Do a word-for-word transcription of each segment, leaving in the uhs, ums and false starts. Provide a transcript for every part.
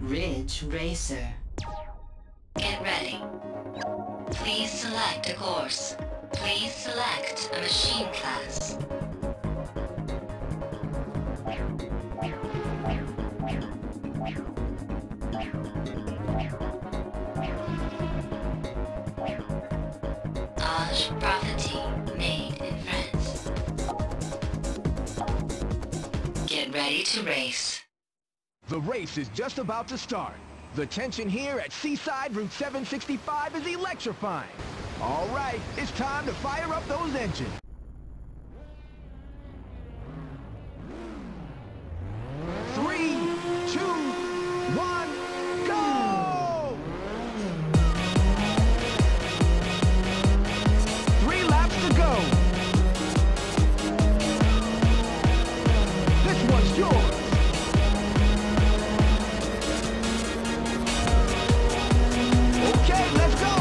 Ridge Racer. Get ready. Please select a course. Please select a machine class. Age Property, made in France. Get ready to race. The race is just about to start. The tension here at Seaside Route seven sixty-five is electrifying. All right, it's time to fire up those engines. Three, two, one, go! Three laps to go. This one's yours. Okay, let's go!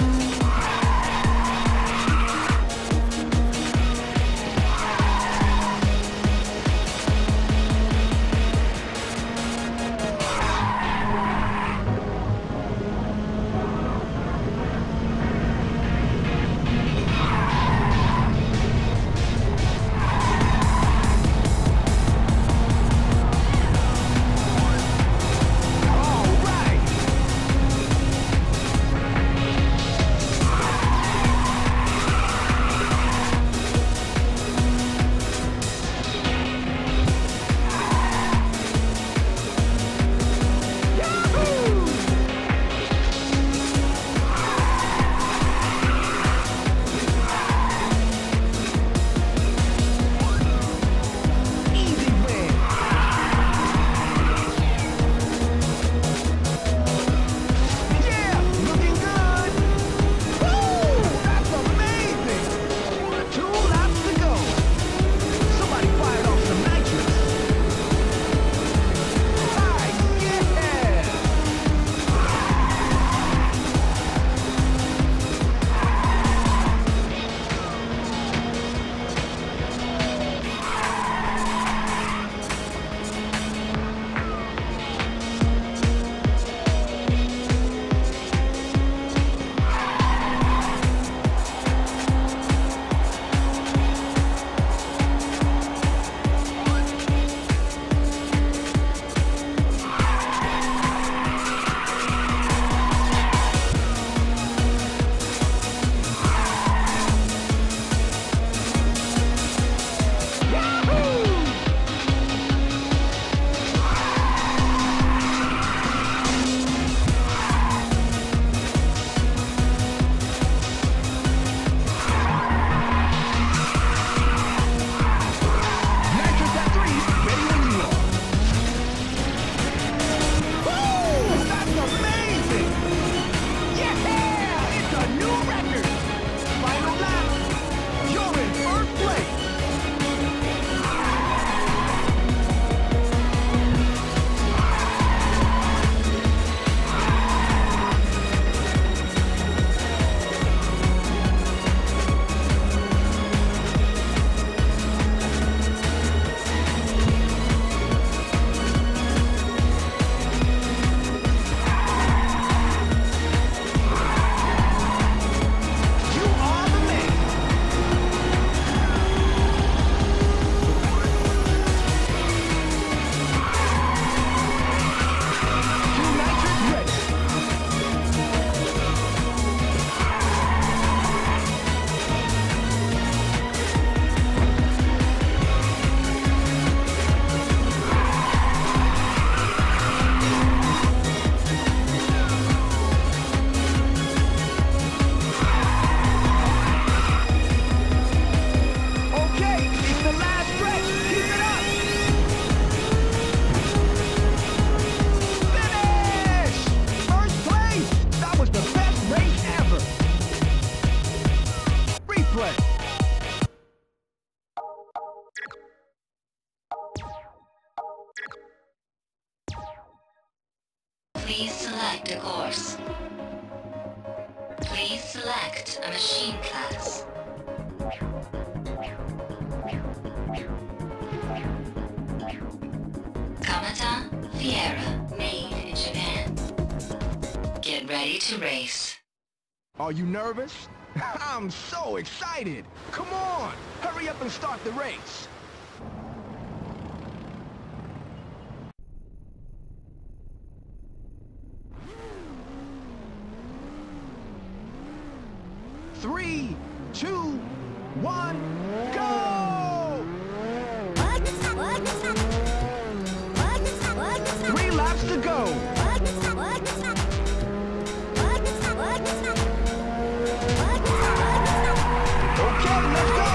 Please select a course. Please select a machine class. Kamata Fiera, made in Japan. Get ready to race. Are you nervous? I'm so excited! Come on! Hurry up and start the race! Three, two, one, go! Three laps to go. Okay, let's go.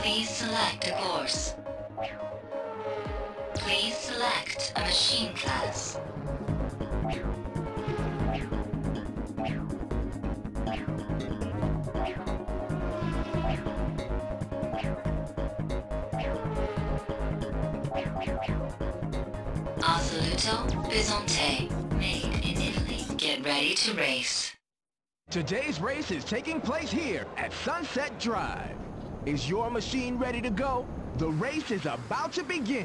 Please select a course. Please select a machine class. Assoluto Bizante, made in Italy. Get ready to race. Today's race is taking place here at Sunset Drive. Is your machine ready to go? The race is about to begin.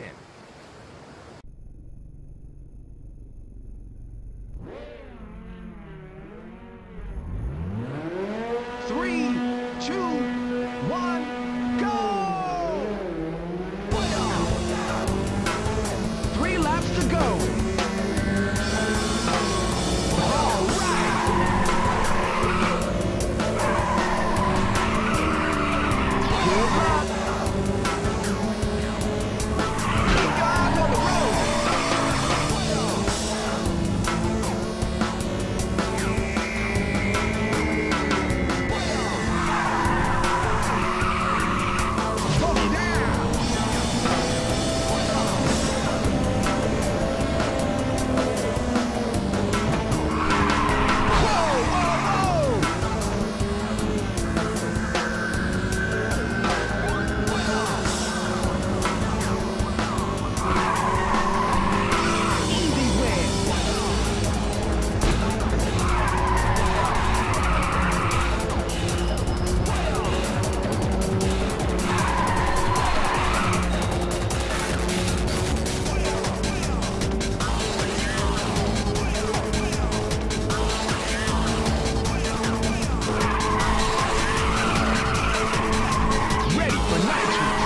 Three, two, one, go! Three laps to go. All right. Good luck. Good guys on the road. Slow down. Whoa, whoa, whoa. Easy win. Ready for nitrous.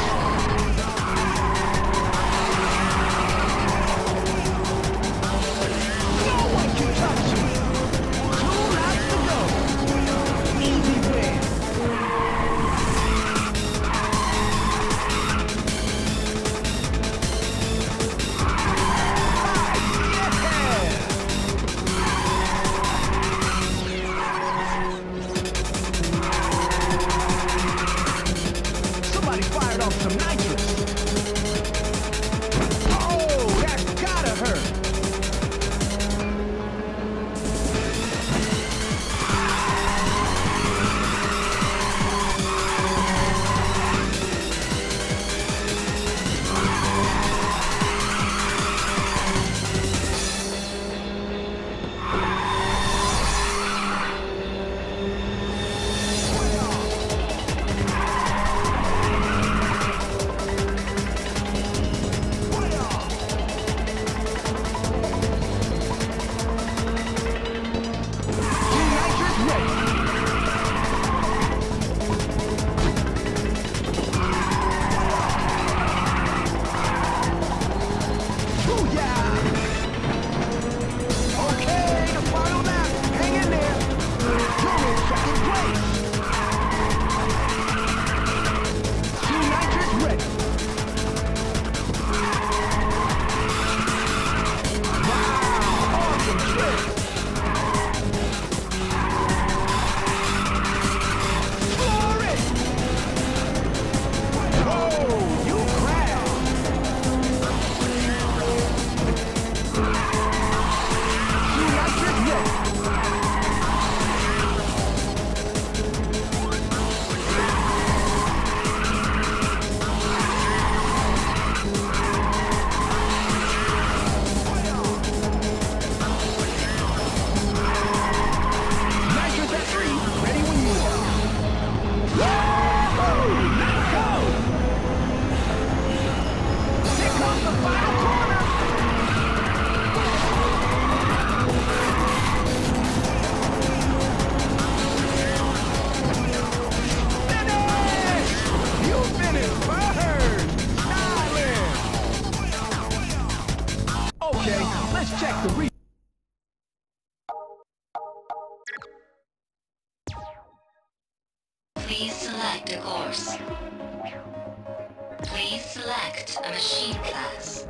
No one can touch you. Two laps to go. Easy win. Somebody fired off some nitrous. Oh, that's gotta hurt. Two nitrous ready. Booyah! Okay, the final lap. Hang in there. You're in second place. Two nitrous ready. Wow, awesome trip. Floor it. Oh, you crashed. Two nitrous ready. Nitrous at three. Ready when you are. Woo! Let's go! Here comes the final corner. Finish! You finished first. Styling. Okay, let's check the re. Please select a course. Please select a machine class.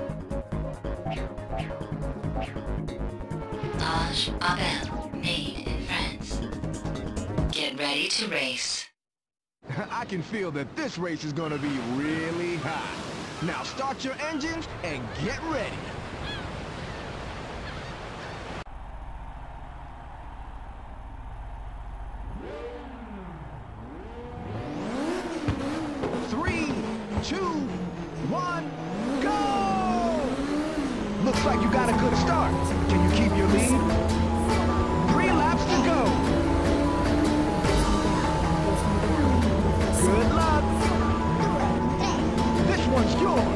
Age Abel, made in France. Get ready to race. I can feel that this race is gonna be really hot. Now start your engines and get ready. Three, two, one, go! Looks like you got a good start. Can you keep your lead? Three laps to go. Good luck. This one's yours.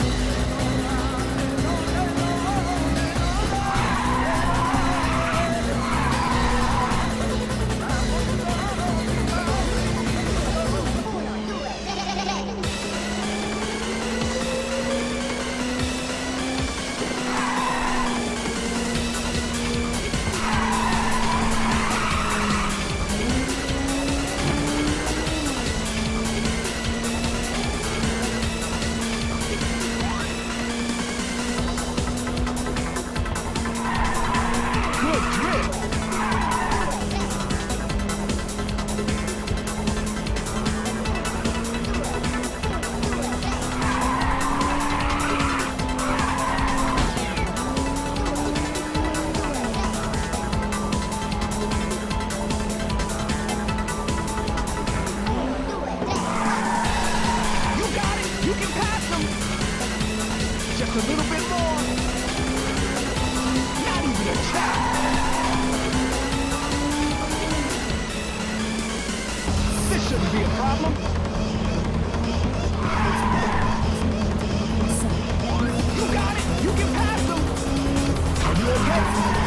A little bit more. Not even a tap. This shouldn't be a problem. You got it. You can pass them. Are you okay?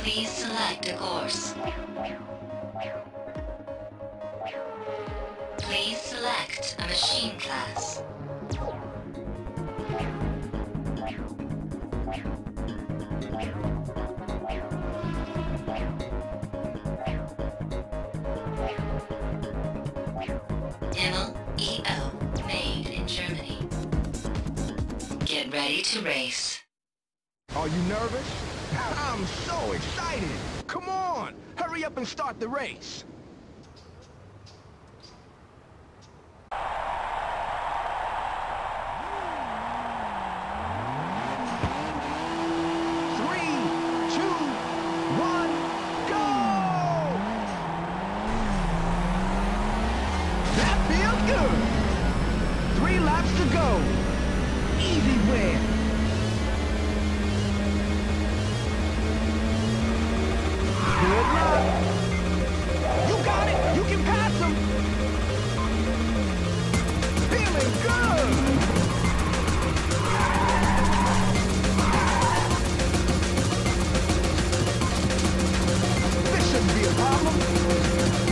Please select a course. Please select a machine class. Himmel E O, made in Germany. Get ready to race. Are you nervous? I'm so excited! Come on! Hurry up and start the race! Three, two, one, go! That feels good! Three laps to go. Easy win. Good luck. You got it. You can pass him. Feeling good. This shouldn't be a problem.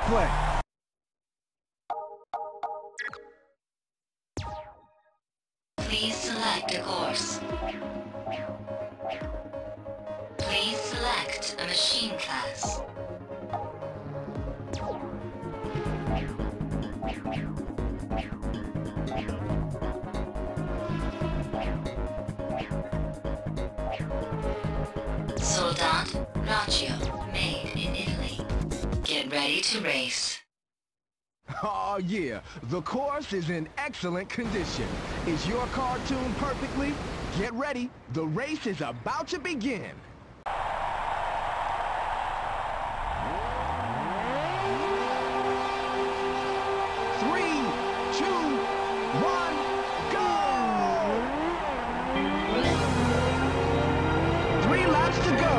play. Please select a course. Please select a machine class. Soldat Raggio, made in Italy. Get ready to race. Oh yeah, the course is in excellent condition. Is your car tuned perfectly? Get ready, the race is about to begin. Three, two, one, go! Three laps to go.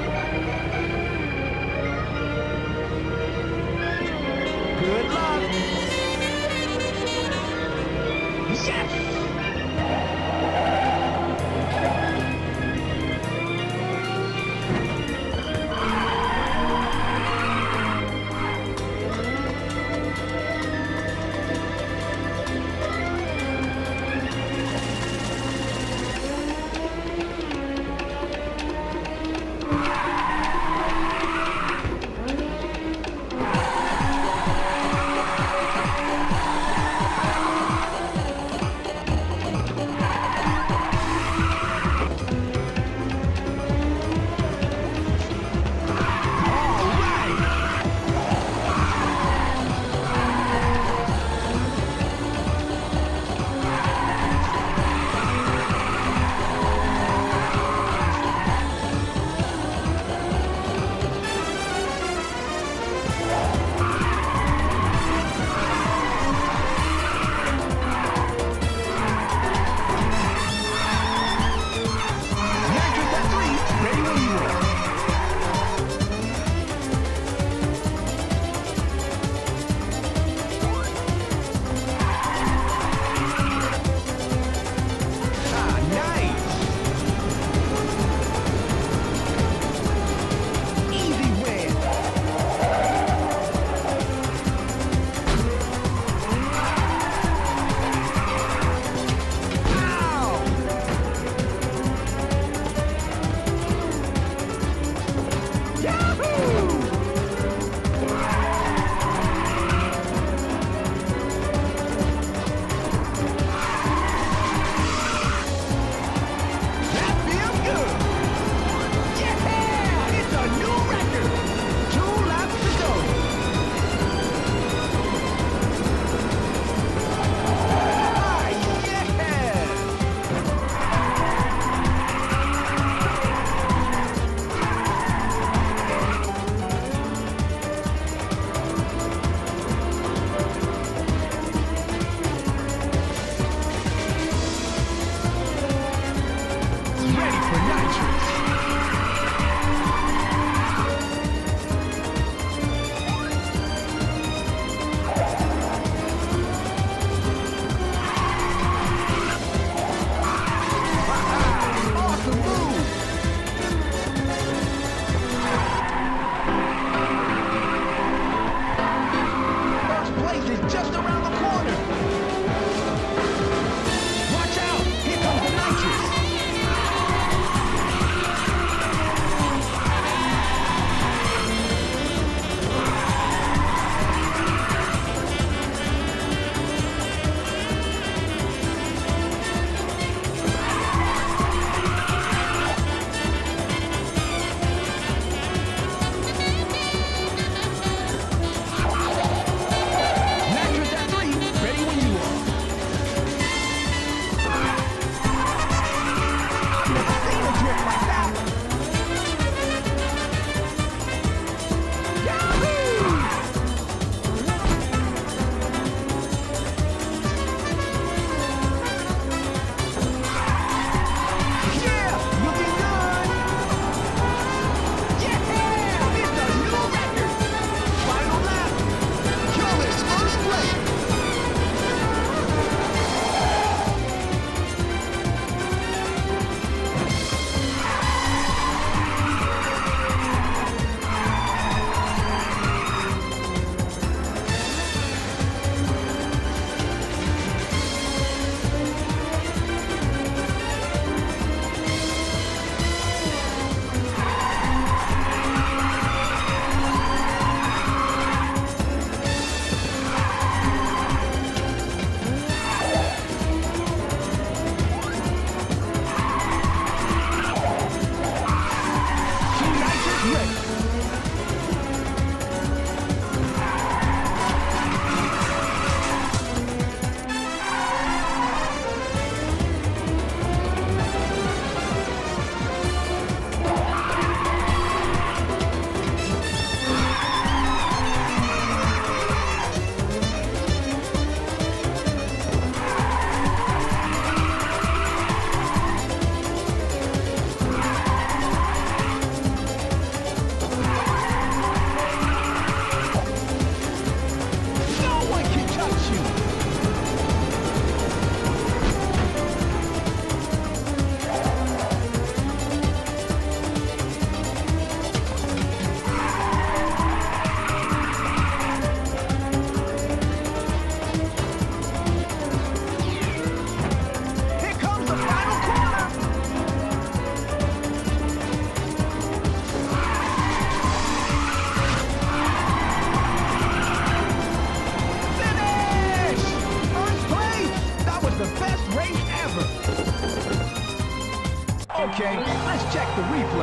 Good luck. Yes!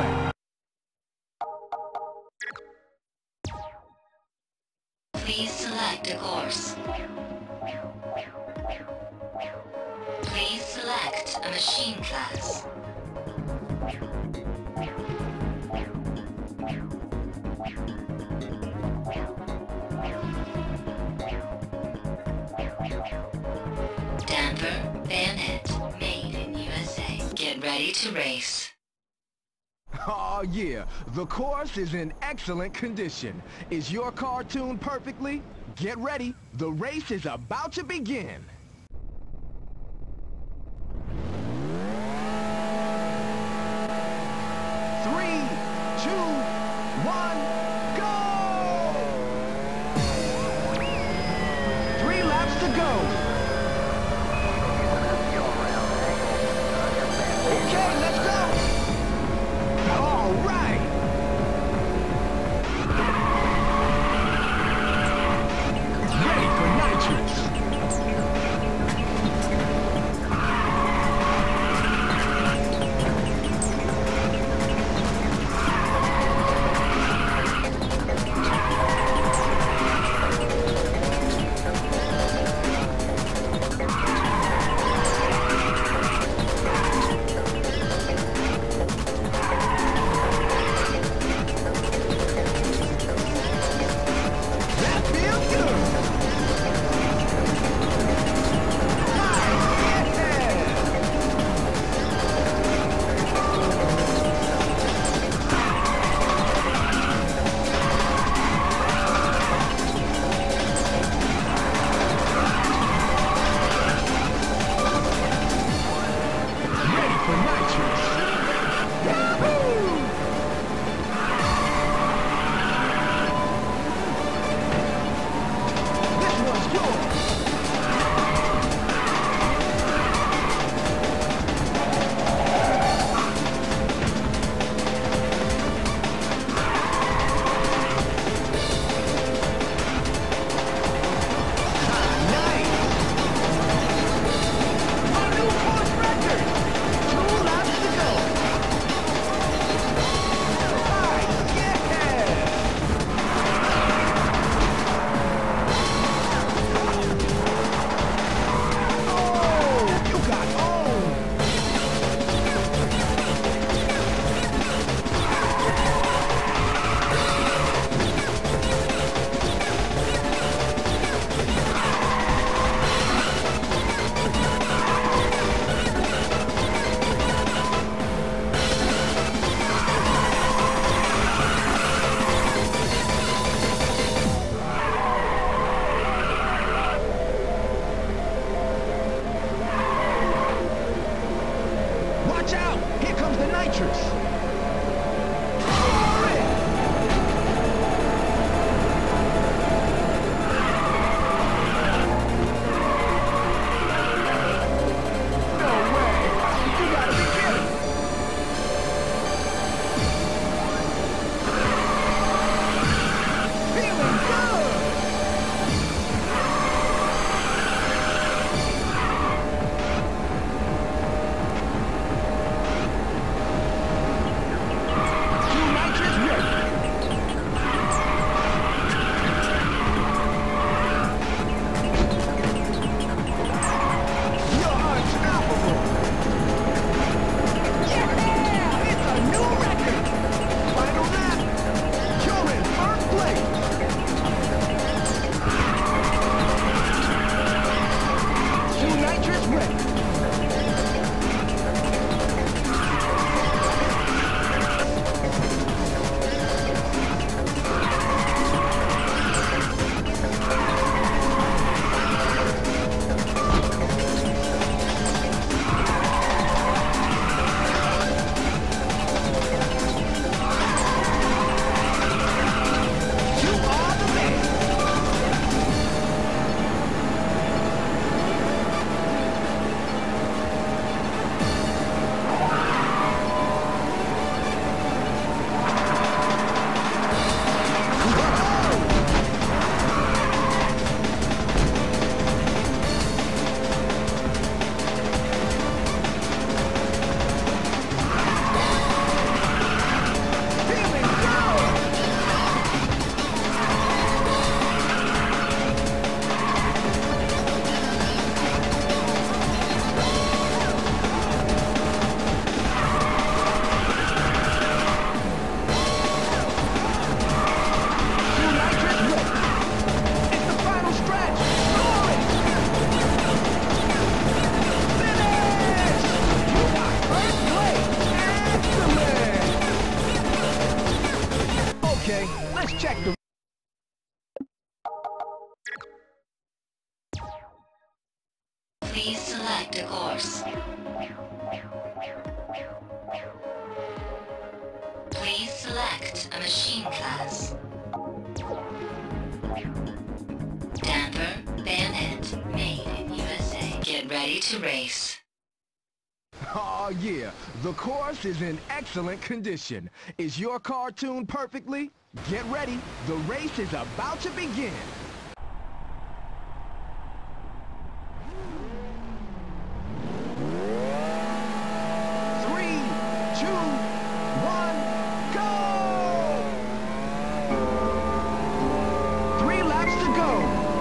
way. Please select a course. Please select a machine class. Damper, bayonet, made in U S A. Get ready to race. Oh yeah, the course is in excellent condition. Is your car tuned perfectly? Get ready, the race is about to begin. Three, two, one, go! Three laps to go. Okay, let's go. All right. Ready for nitrous. check the... Please select a course. Please select a machine class. Damper, bayonet, made in U S A. Get ready to race. Oh yeah, the course is in excellent condition. Is your car tuned perfectly? Get ready, the race is about to begin. Three, two, one, go! Three laps to go.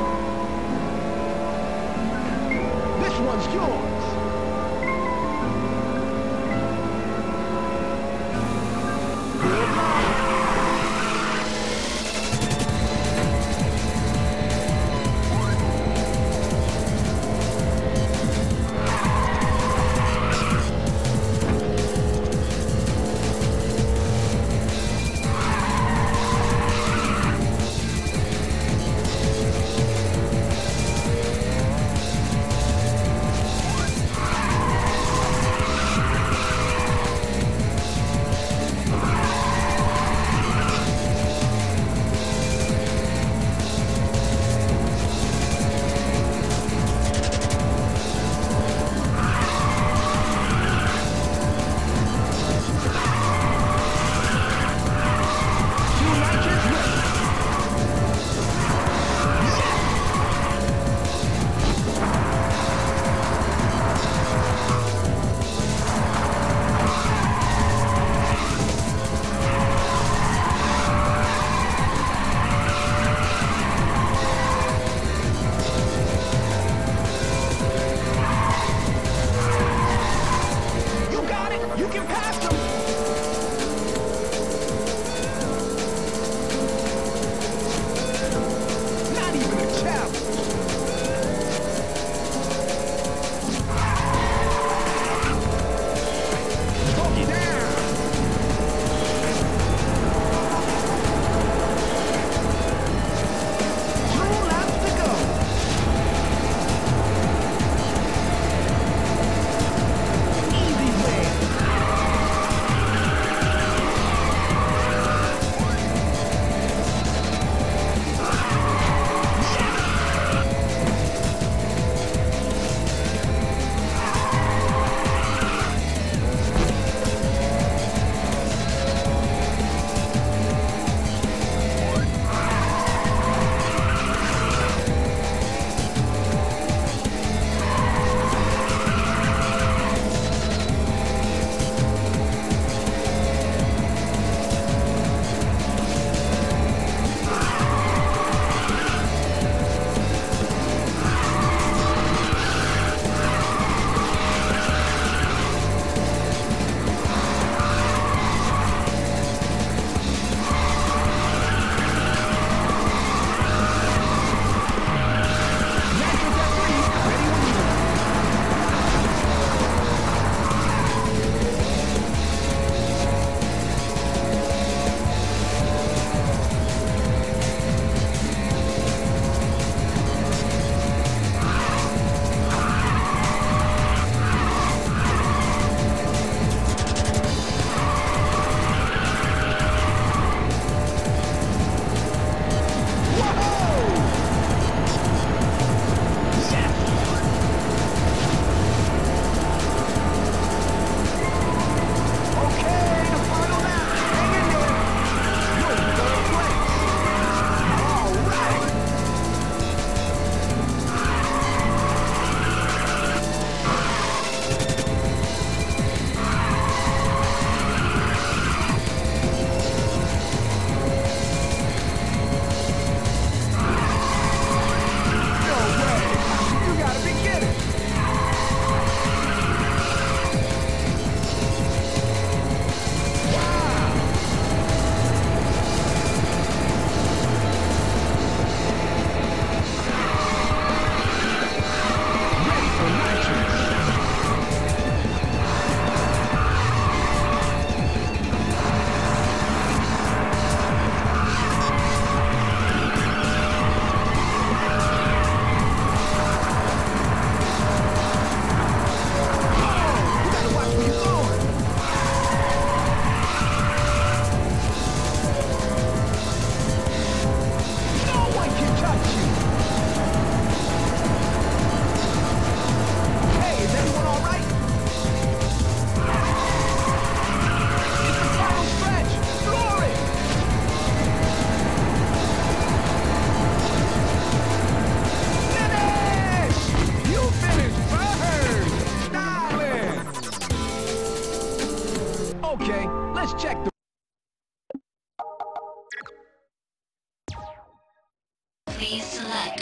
This one's yours.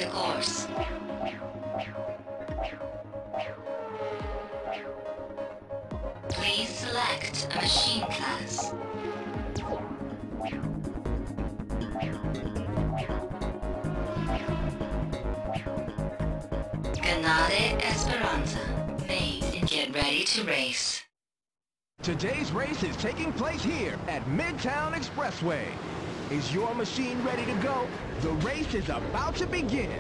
select a course. Please select a machine class. Ganade Esperanza. Made and get ready to race. Today's race is taking place here at Midtown Expressway. Is your machine ready to go? The race is about to begin.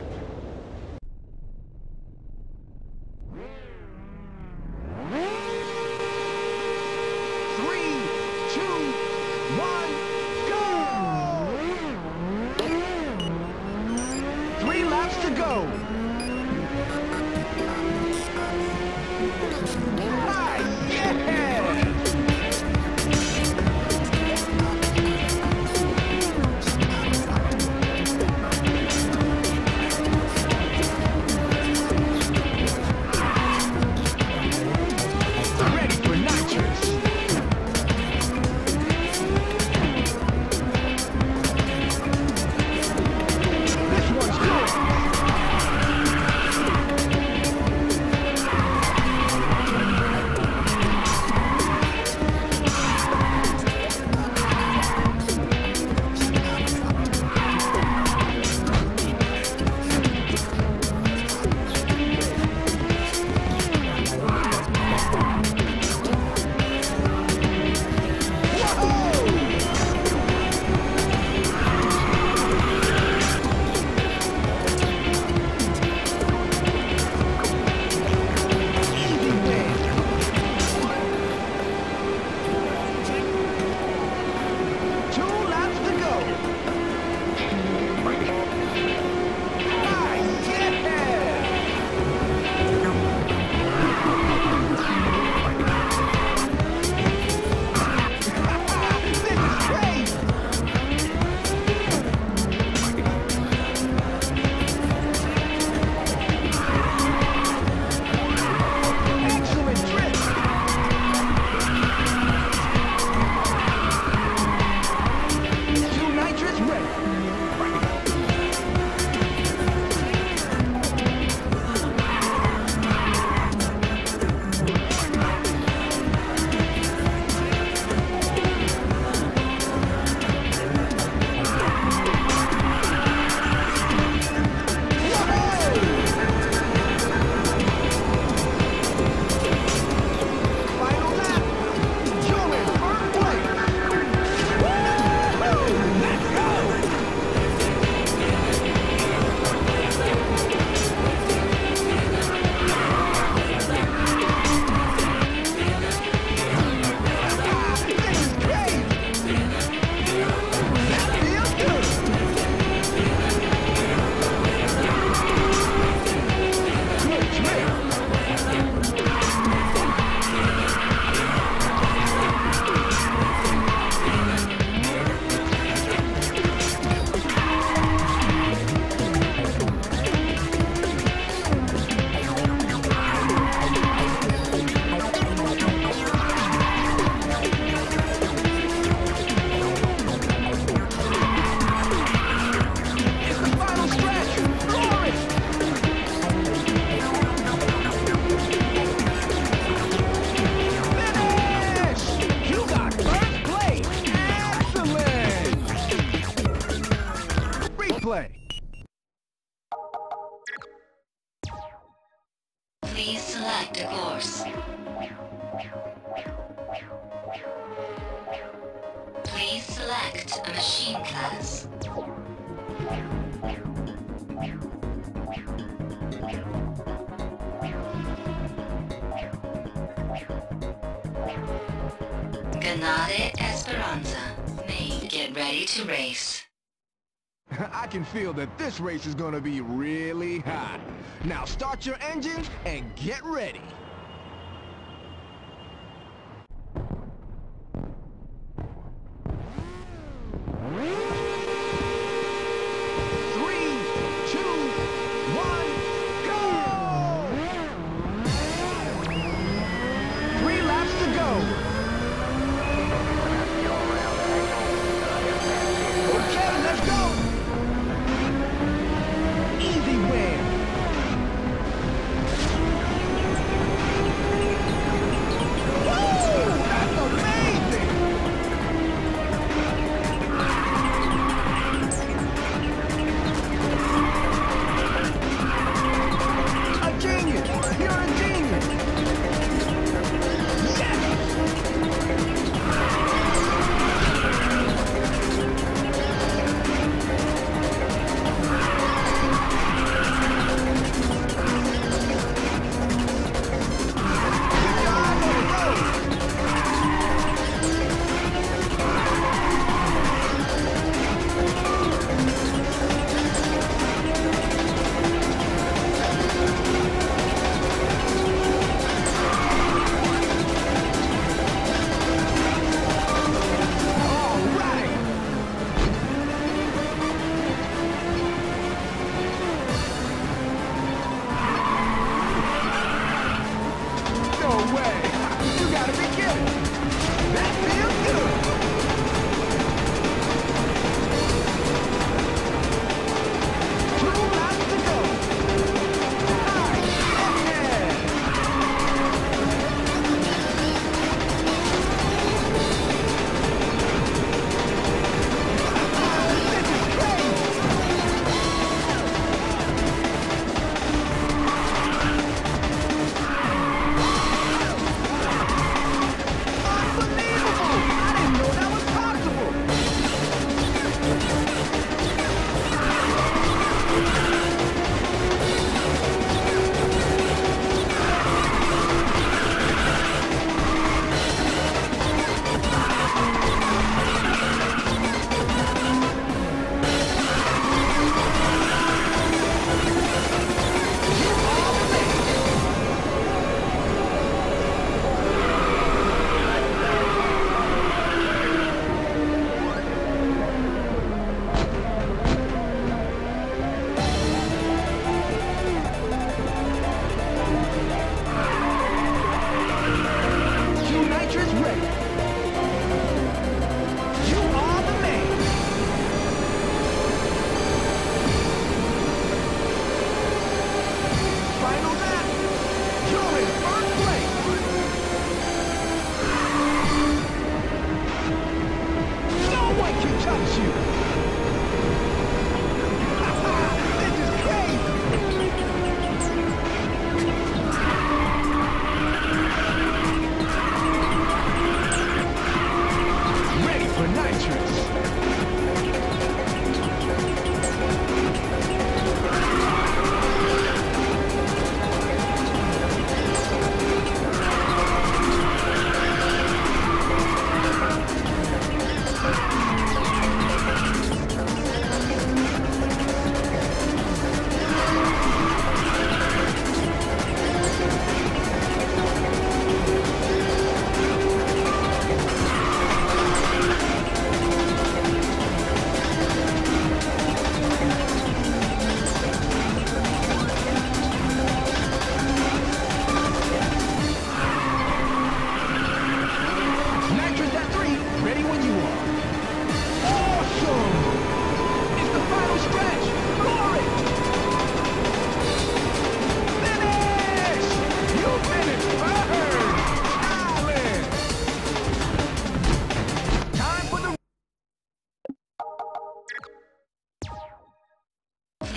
Three, two, one, go! Three laps to go. Ah, yeah! Please select a course. Please select a machine class. Ganade Esperanza. Made. Get ready to race. I can feel that this race is gonna be really hot. Now start your engines and get ready. Three, two, one, go! Three laps to go. Okay, let's go. Easy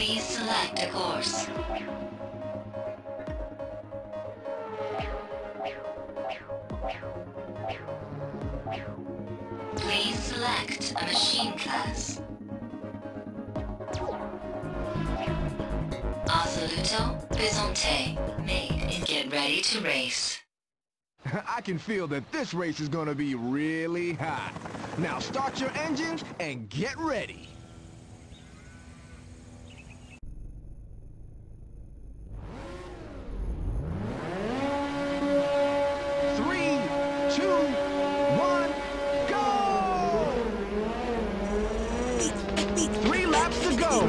Please select a course. Please select a machine class. Assoluto Bisonte made and get ready to race. I can feel that this race is gonna be really hot. Now start your engines and get ready. Three, two, one, go! Three laps to go.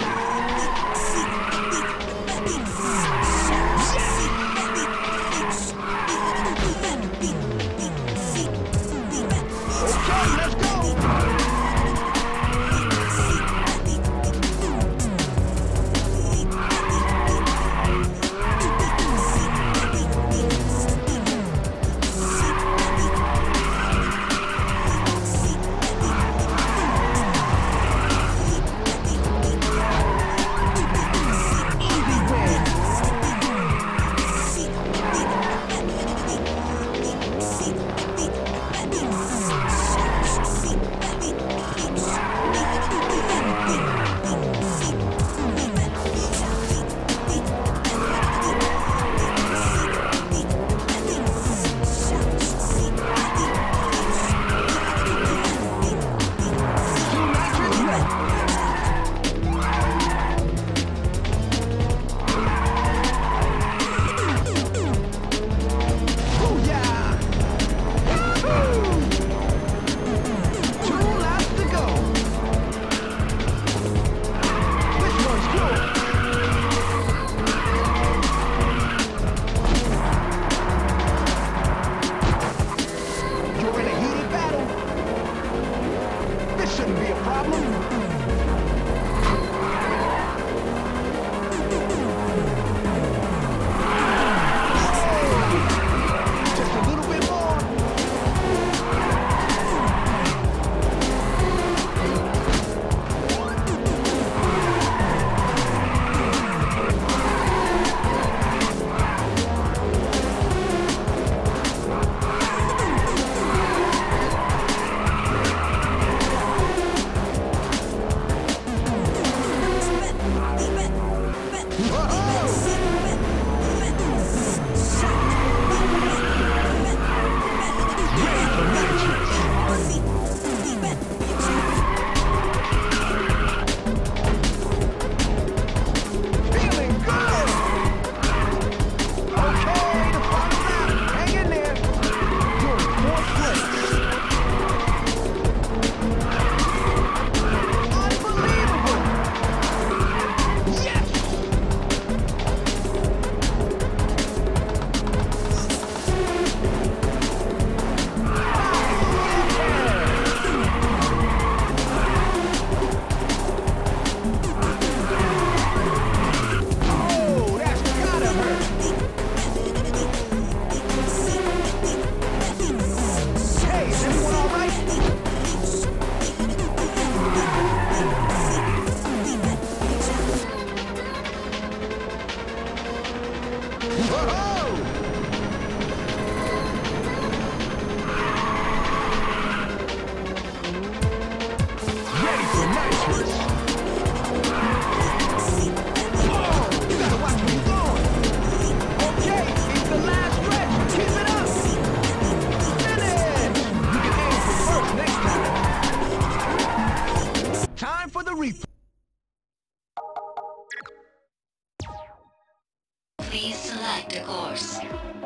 Please select a course.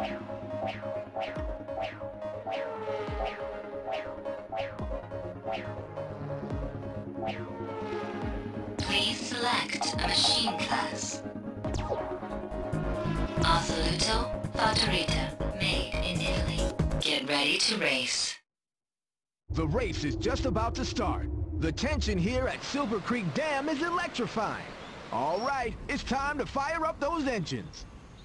Please select a machine class. Assoluto Fattorita, made in Italy. Get ready to race. The race is just about to start. The tension here at Silvercreek Dam is electrifying. All right, it's time to fire up those engines.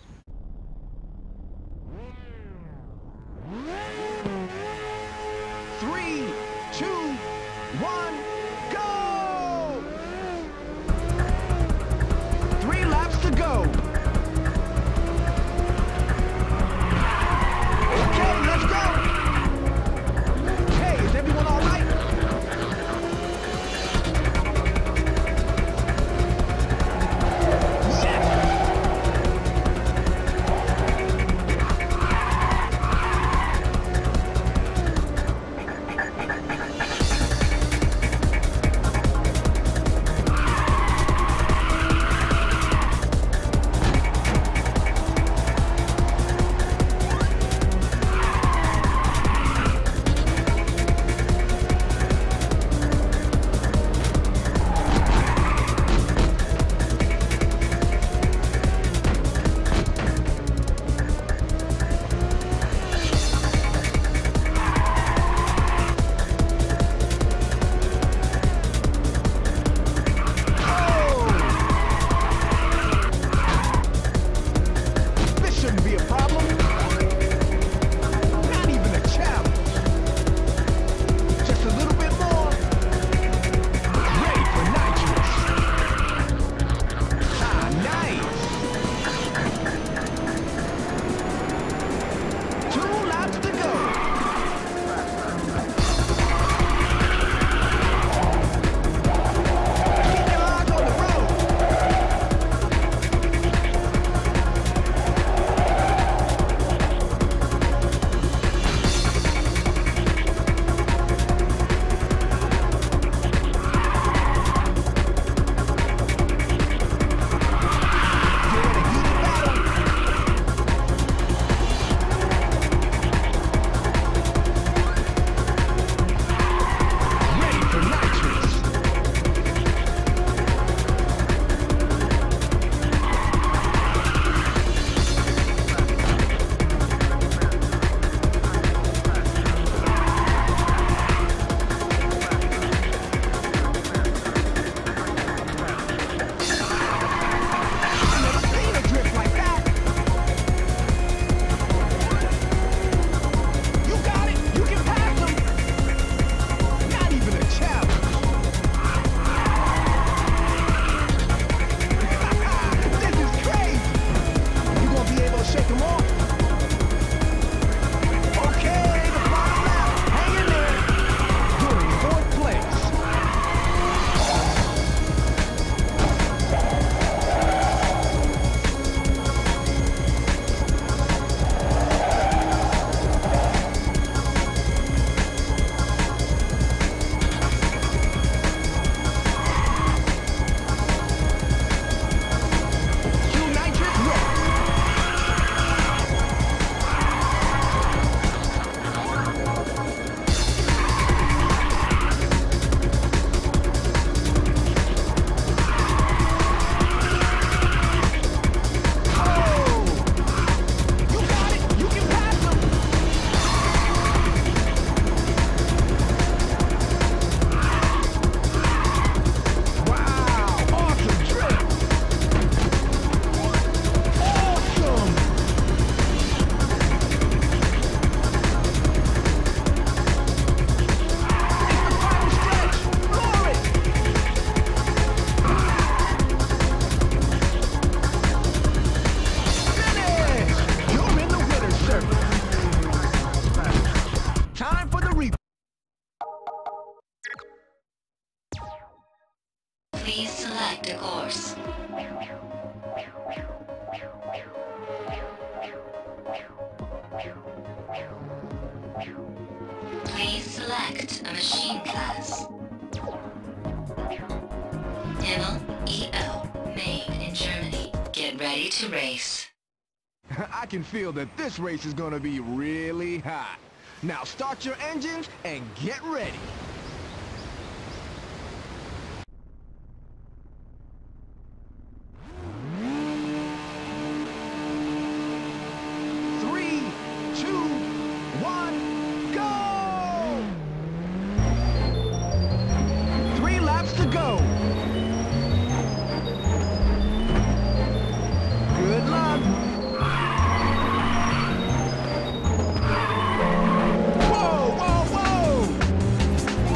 Three, two, one, go! to go. Okay, let's go. Hey, is everyone all right? Please select a course. Please select a machine class. Himmel E O, made in Germany. Get ready to race. I can feel that this race is gonna be really hot. Now start your engines and get ready. Three, two, one, go! Three laps to go. Good luck. Whoa, whoa, whoa!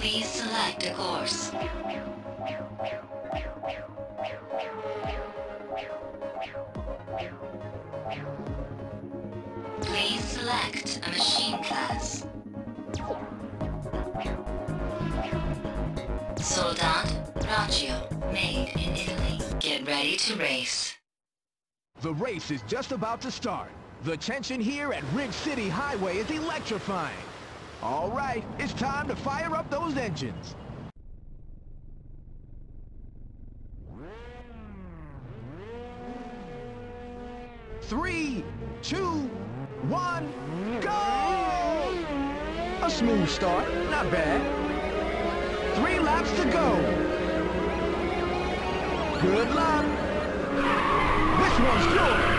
Please select a course. Please select a machine class. Soldat Braccio, made in Italy. Get ready to race. The race is just about to start. The tension here at Ridge City Highway is electrifying. All right, it's time to fire up those engines. Three, two, one, go! A smooth start, not bad. Three laps to go. Good luck. This one's yours.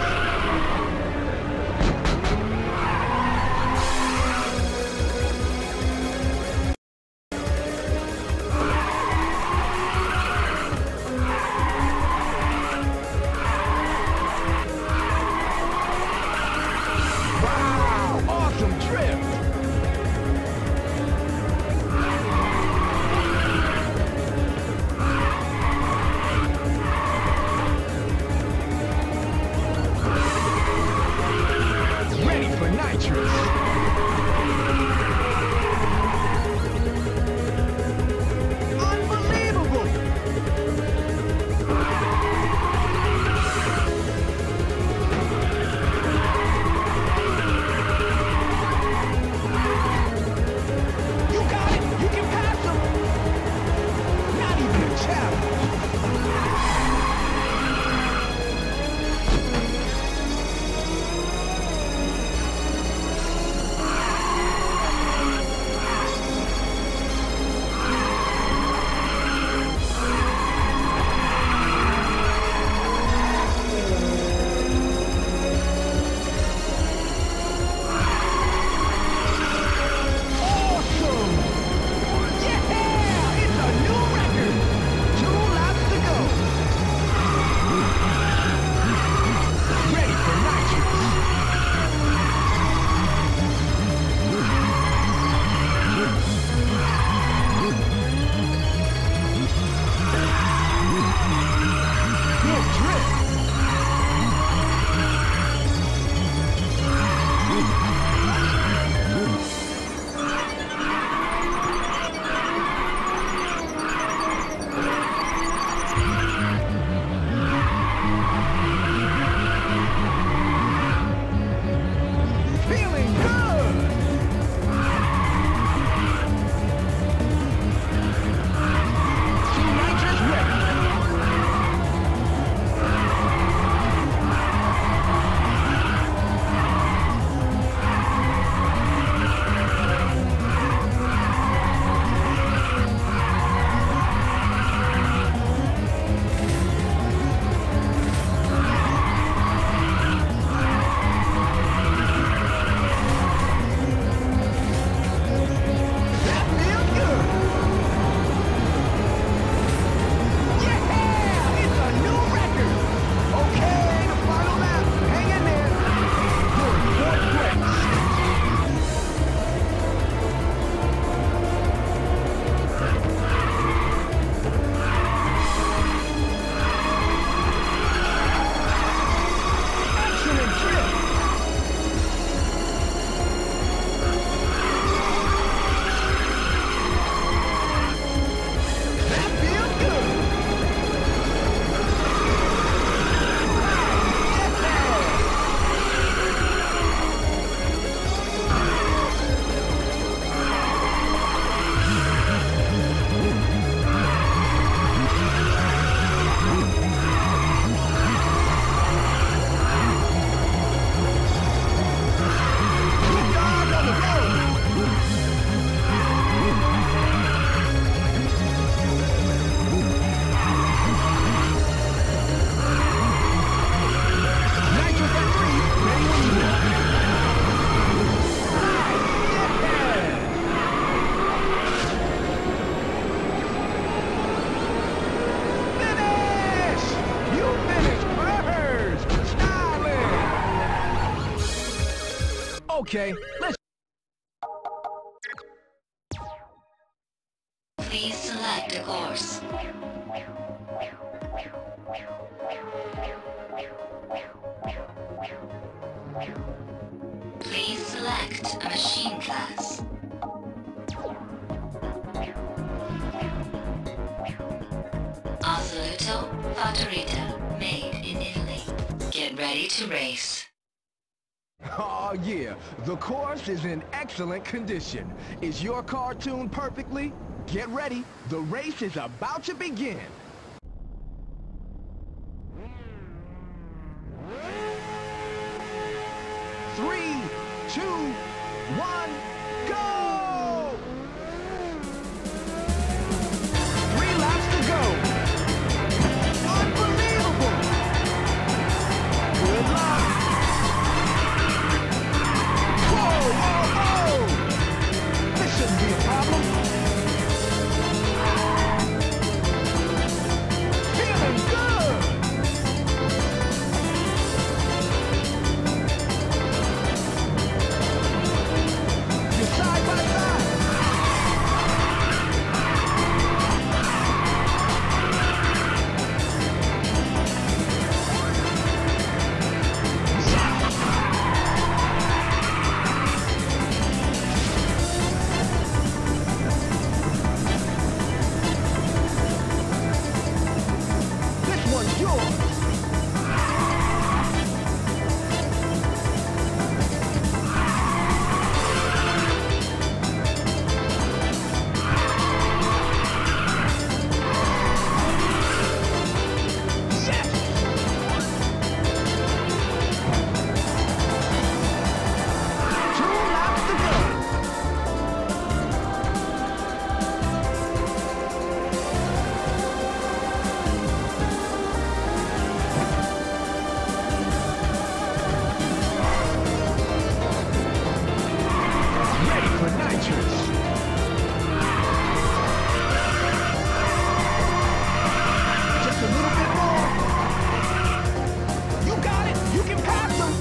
Okay, let's Please select a course. Please select a machine class. Assoluto Fattorita, made in Italy. Get ready to race. Oh yeah, the course is in excellent condition. Is your car tuned perfectly? Get ready, the race is about to begin. Three, two, one, go! Three laps to go. Unbelievable! Good luck! Whoa, whoa, whoa! This shouldn't be a problem. Feeling good! You're side by side. This one's yours. Yes! Two laps to go. Ready for nitrous. Just a little bit more. You got it. You can pass them.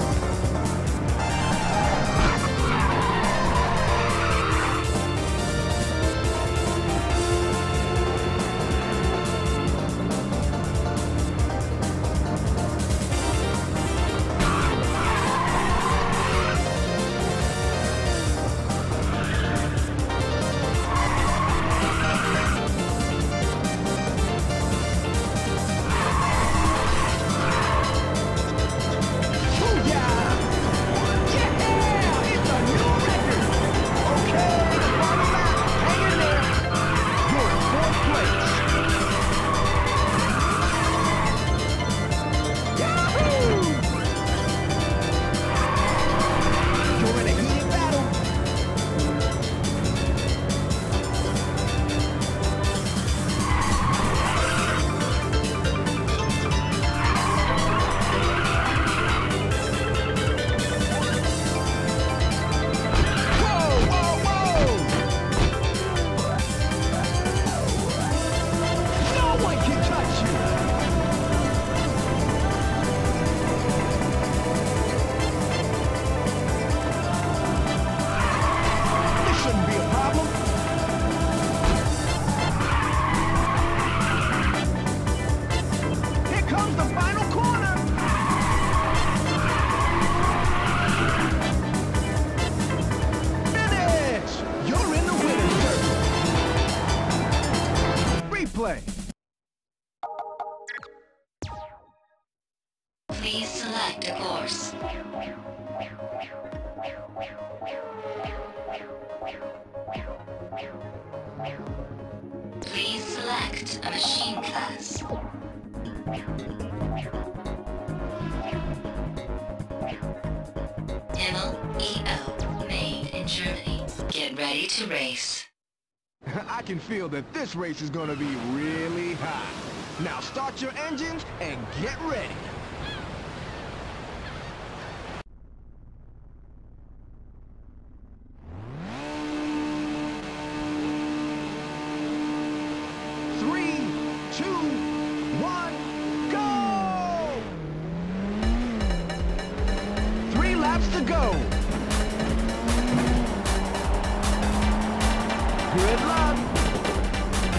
Booyah! Yeah! It's a new record. Okay, final lap. Hang in there. You're in fourth place. Yahoo! You're in a heated battle. Whoa, whoa, whoa! No one can touch you! This shouldn't be a problem. Here comes the final corner! Finish! You're in the winner's circle. Replay. Please select a course. Please select a machine class. Himmel E O, made in Germany. Get ready to race. I can feel that this race is gonna be really hot. Now start your engines and get ready. Three, two, one, go! Three laps to go. Good luck.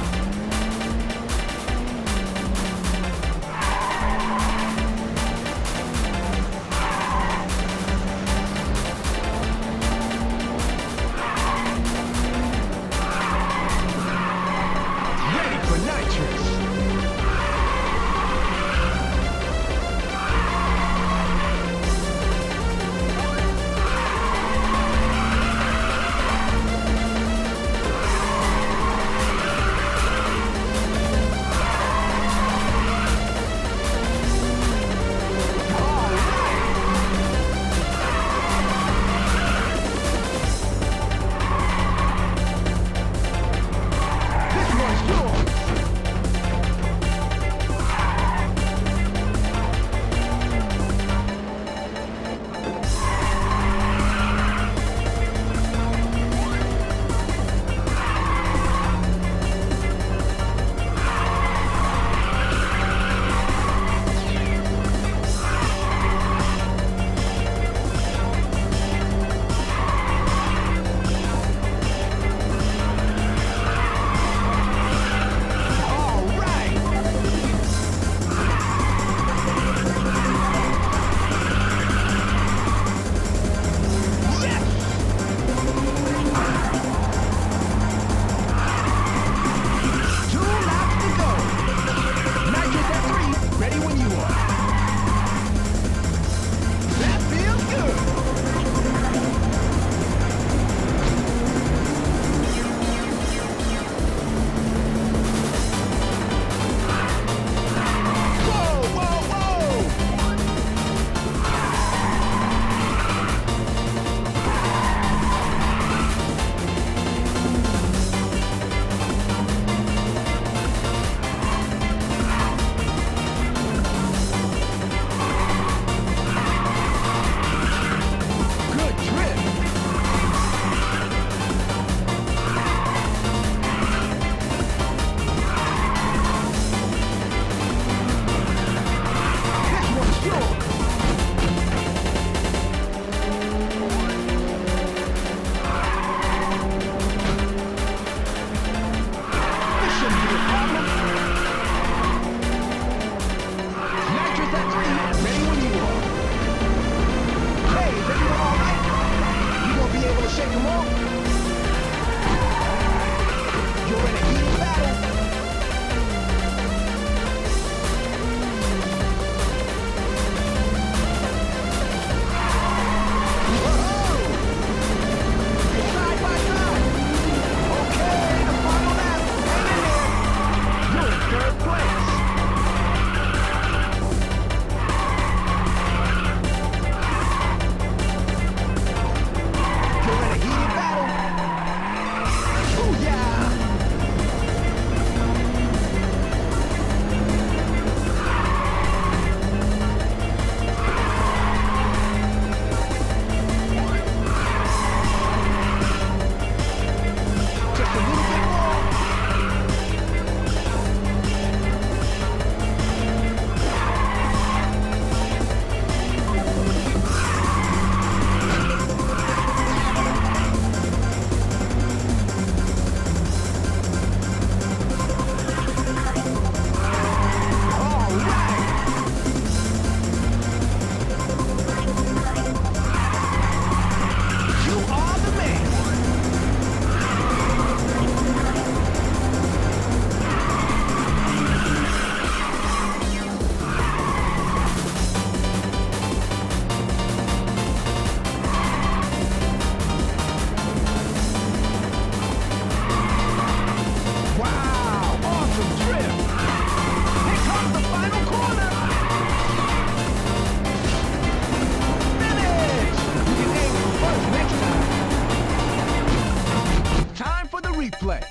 replay.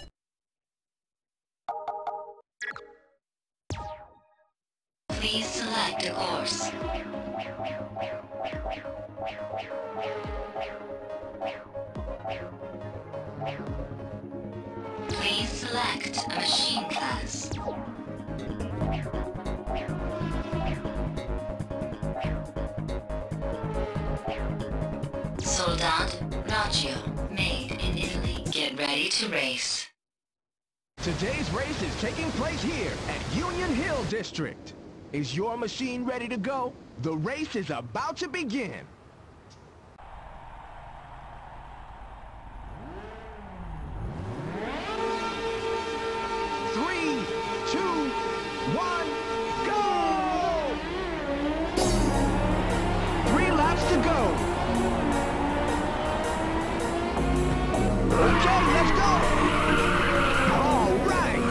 Please select a course. Please select a machine class. Soldat Raggio, made in Italy. Get ready to race. Today's race is taking place here at Union Hill District. Is your machine ready to go? The race is about to begin. Three, two, one, go! Three laps to go. Okay, let's go. All right.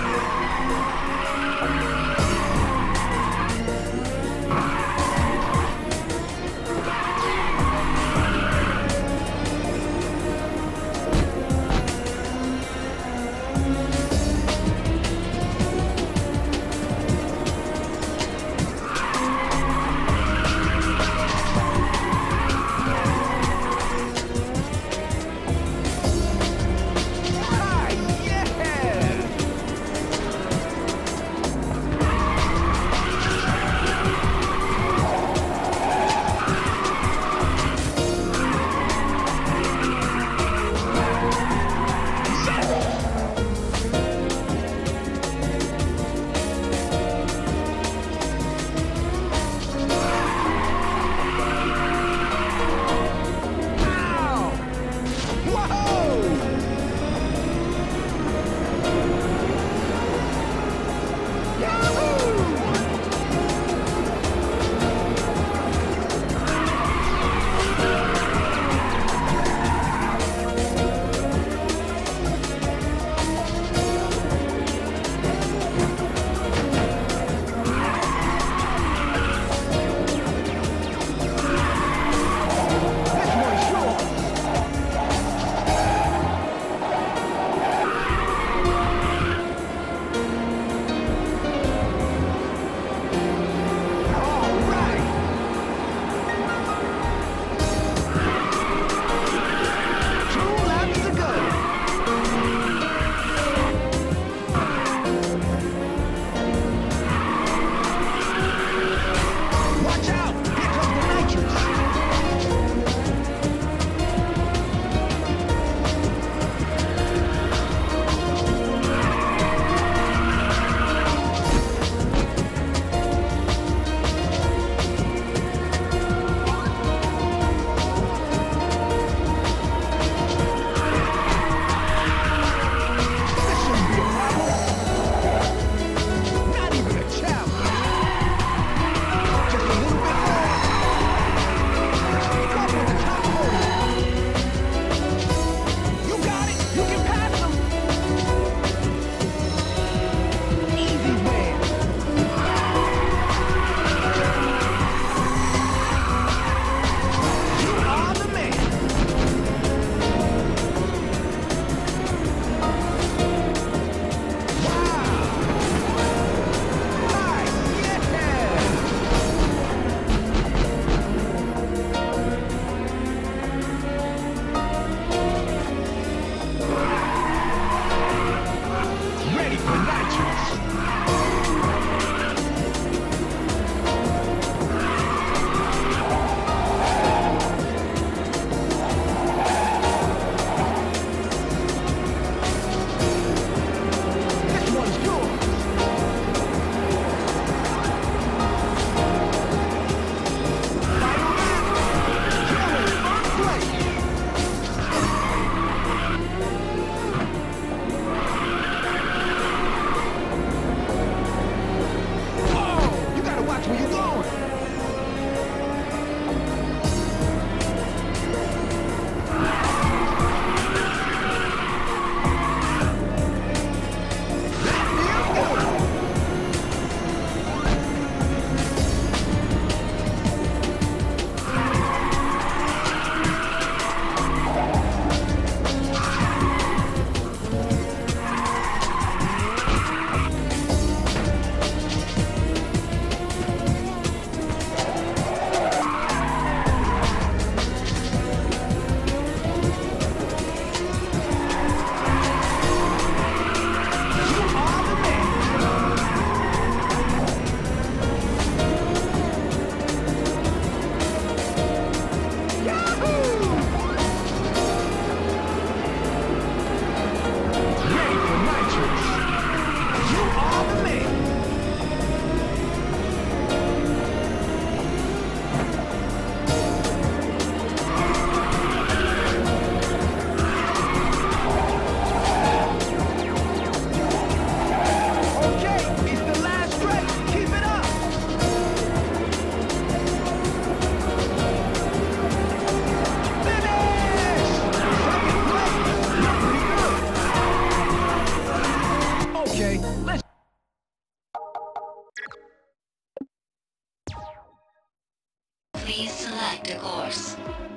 course.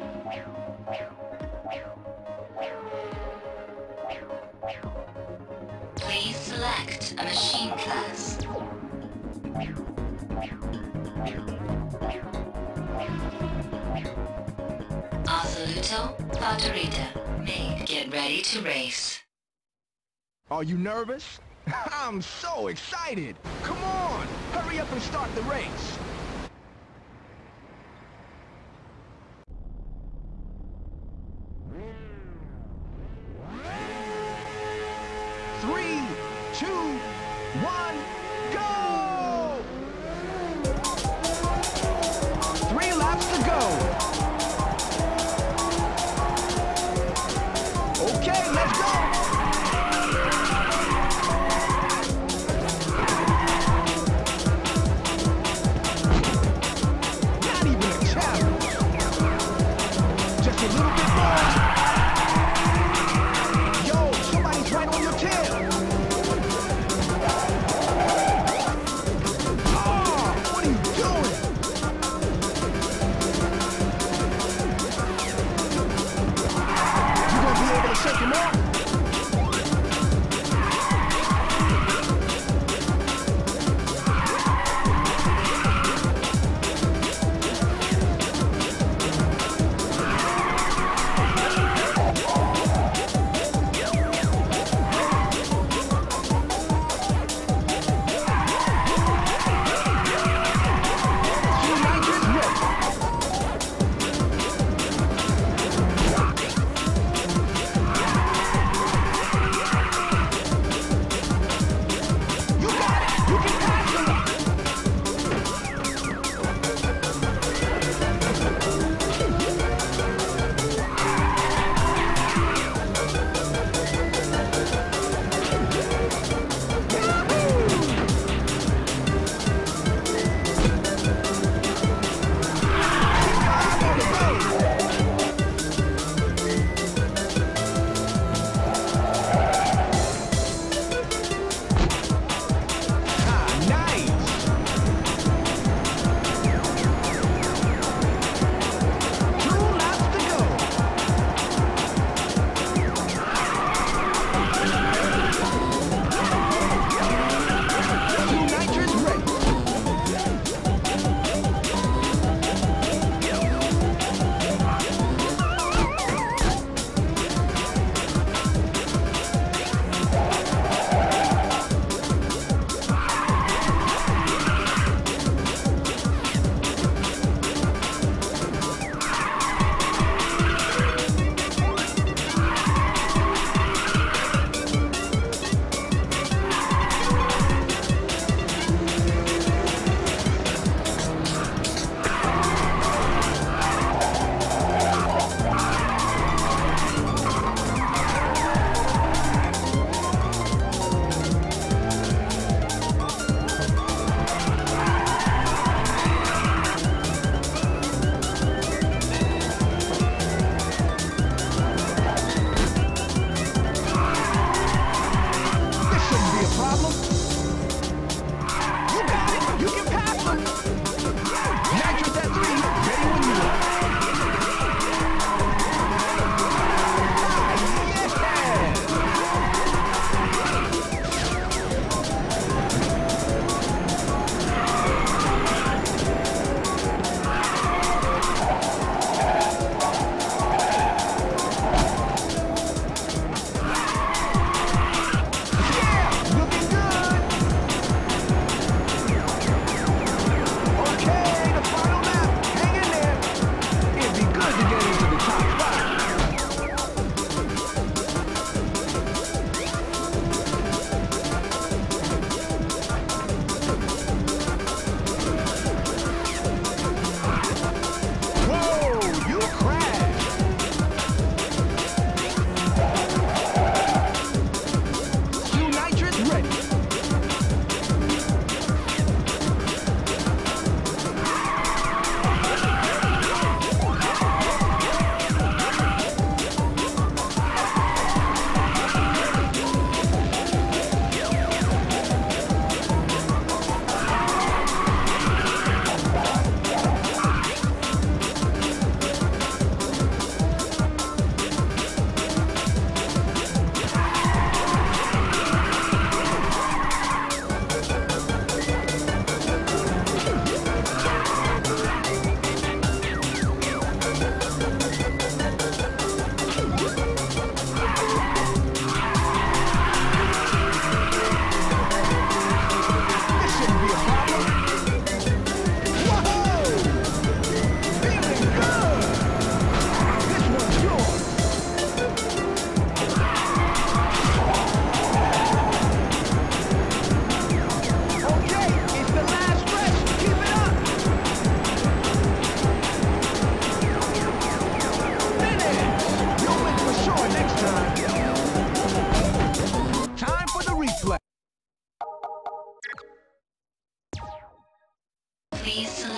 Please select a machine class. Assoluto, Paterita, made. Get ready to race. Are you nervous? I'm so excited! Come on! Hurry up and start the race! Three, two, one, go! Three laps to go. Okay, let's go! Not even a challenge. Just a little bit more. Yo, somebody's right on your tail.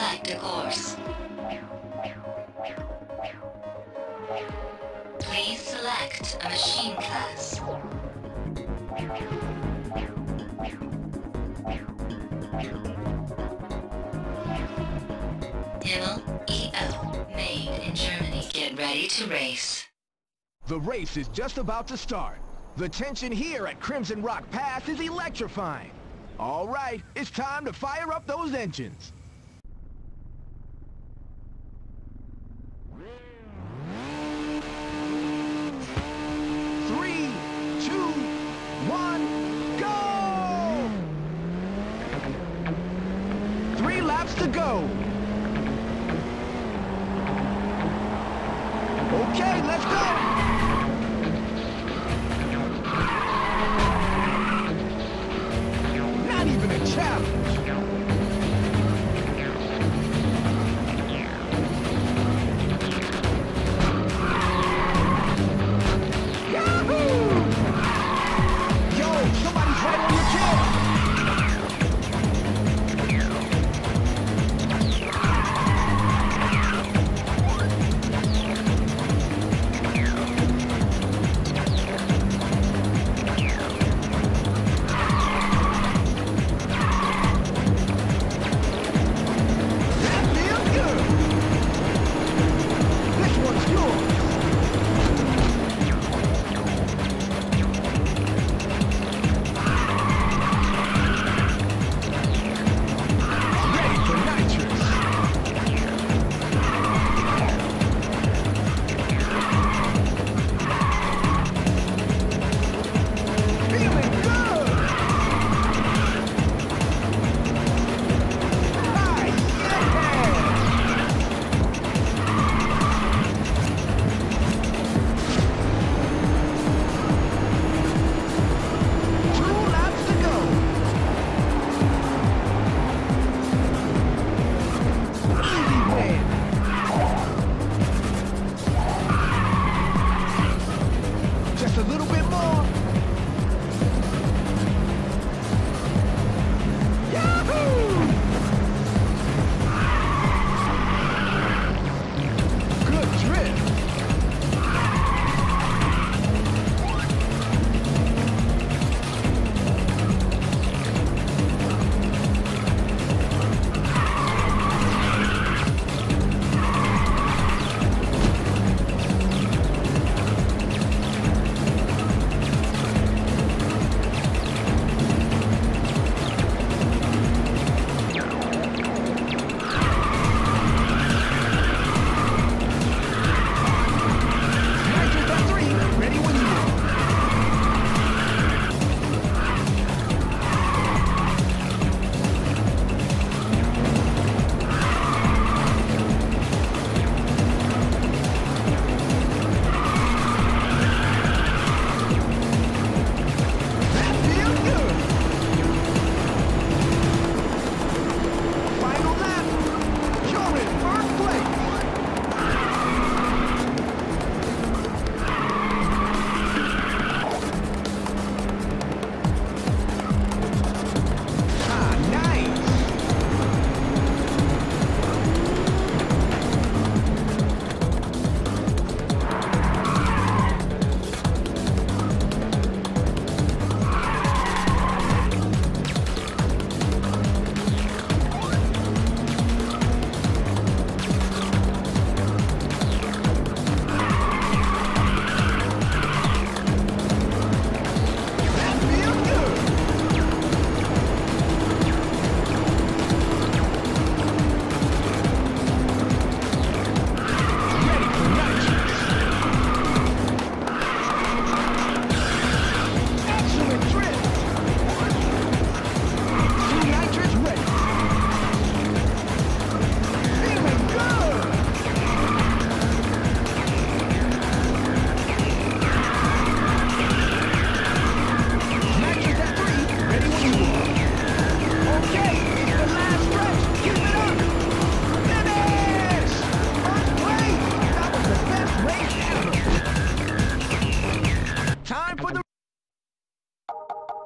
select a course. Please select a machine class. Himmel E O, made in Germany. Get ready to race. The race is just about to start. The tension here at Crimsonrock Pass is electrifying. All right, it's time to fire up those engines. Three, two, one, go! Three laps to go. Okay, let's go! Not even a challenge. Yahoo! Yo, somebody's right on your tail.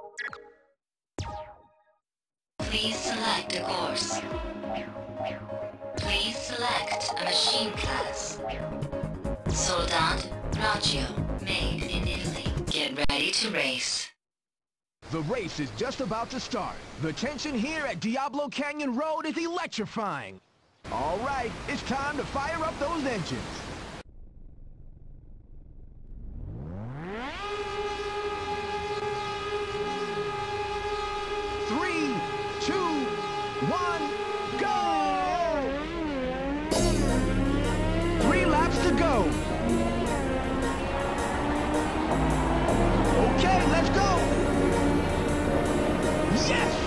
Please select a course. Select a machine class. Soldat Raggio, made in Italy. Get ready to race. The race is just about to start. The tension here at Diablo Canyon Road is electrifying. All right, it's time to fire up those engines. Three, two, one, go! Three laps to go. Okay, let's go! Yes!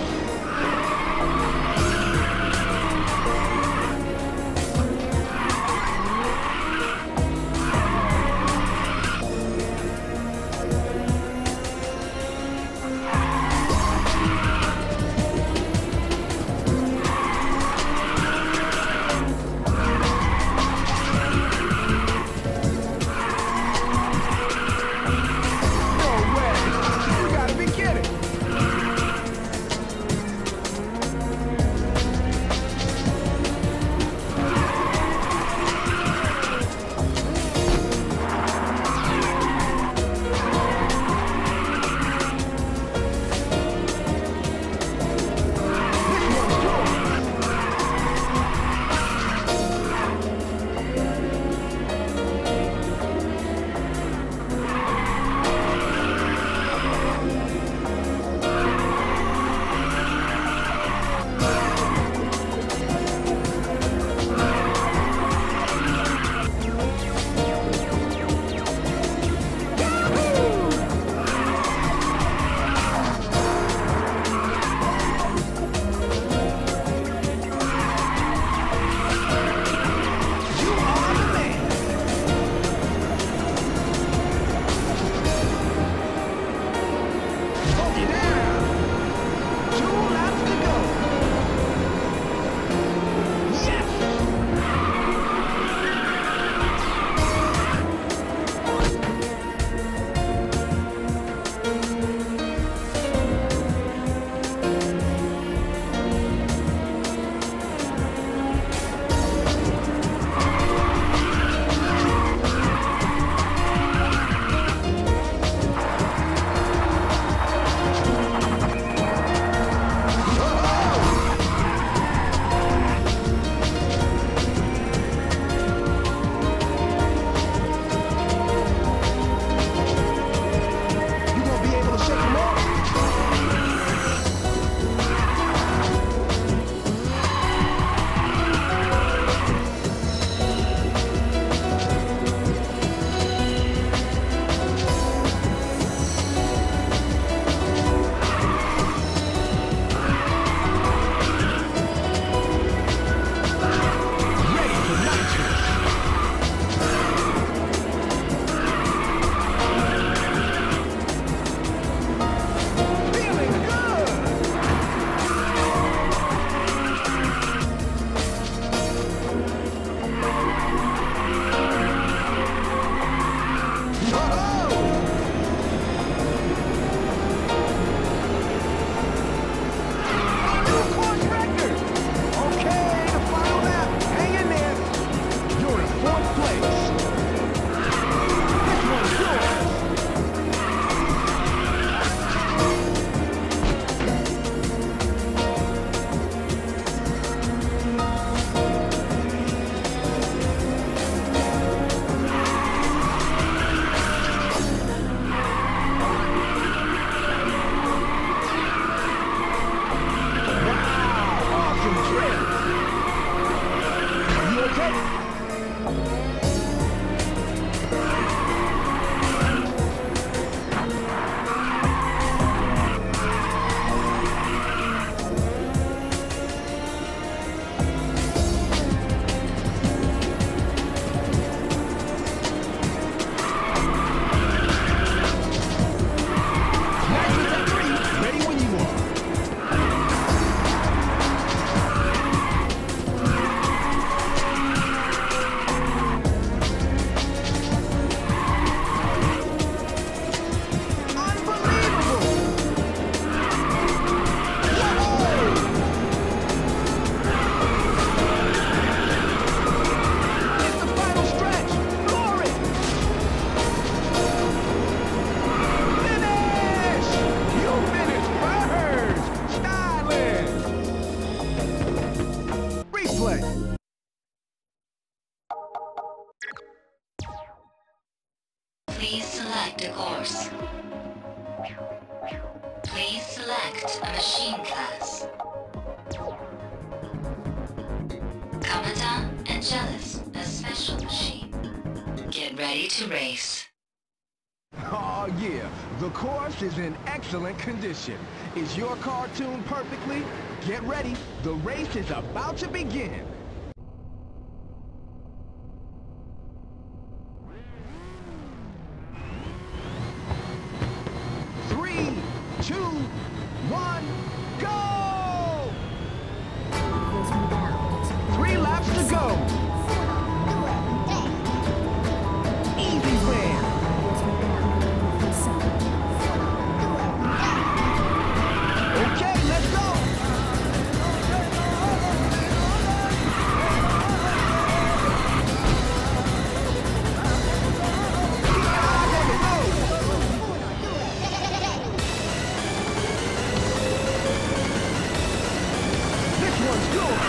Please select a machine class. Commandant Angelus, a special machine. Get ready to race. Oh yeah, the course is in excellent condition. Is your car tuned perfectly? Get ready, the race is about to begin. Three, two, one, go! Three laps to go. Easy win. Okay, let's go! Keep your eyes on the road! This one's yours!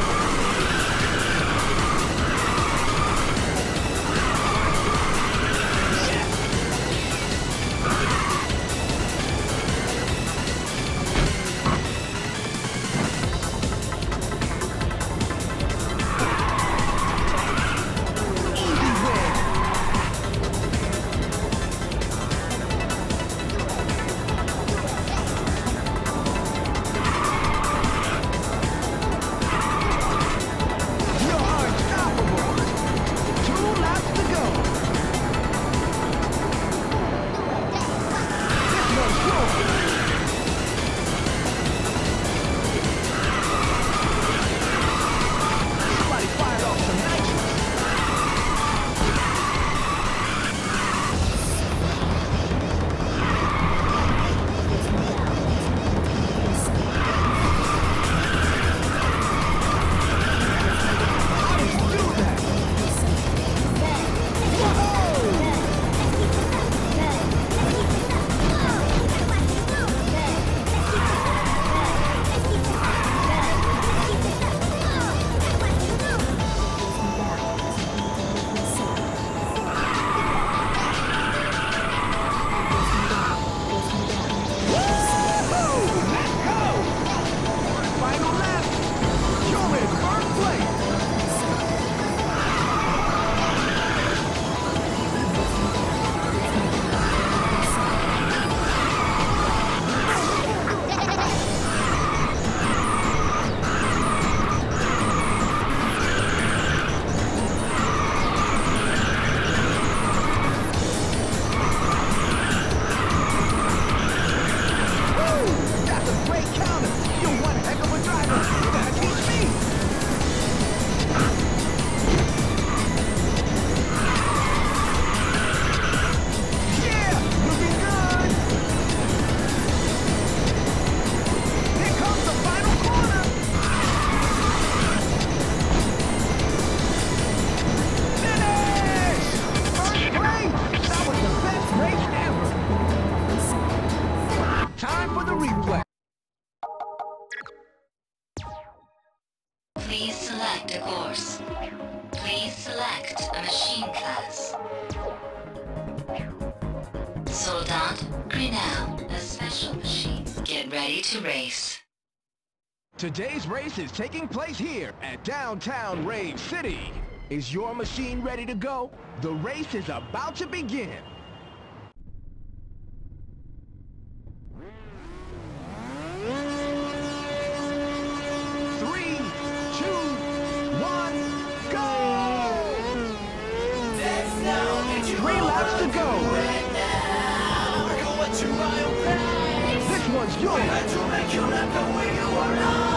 Please select a course. Please select a machine class. Soldat Grinnell, a special machine. Get ready to race. Today's race is taking place here at downtown Rave City. Is your machine ready to go? The race is about to begin. Three, two, one, go! Three laps to go. This one's yours.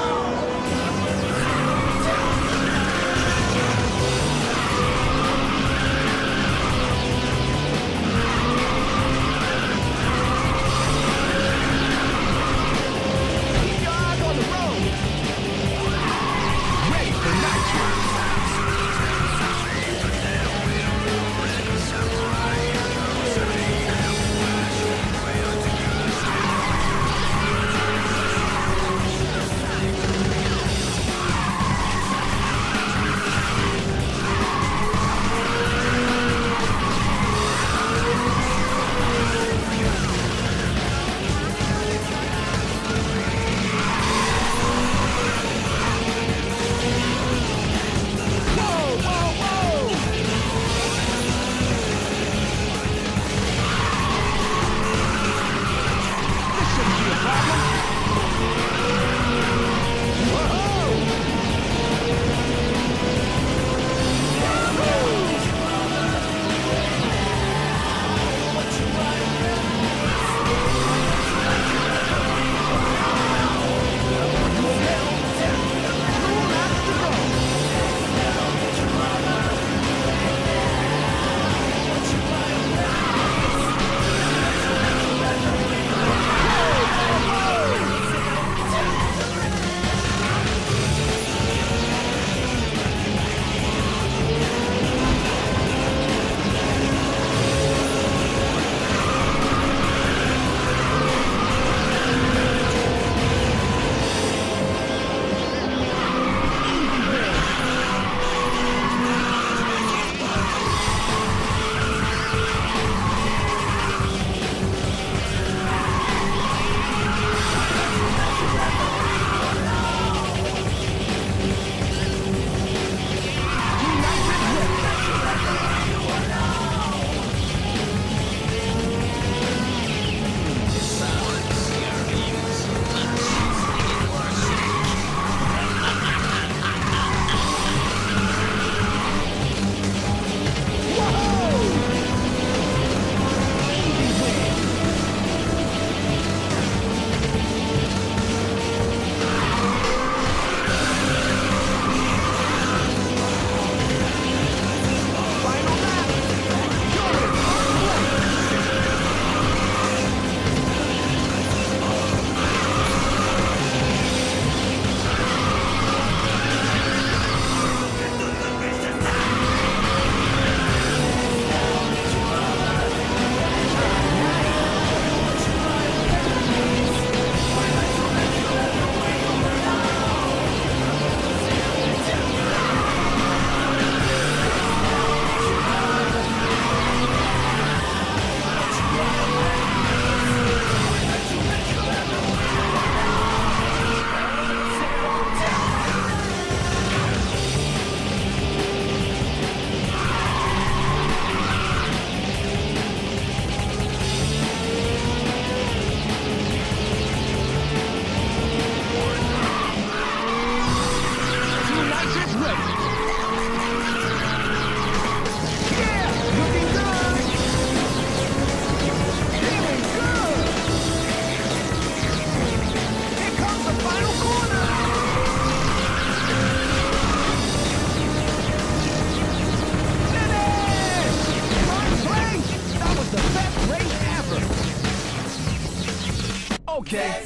Okay.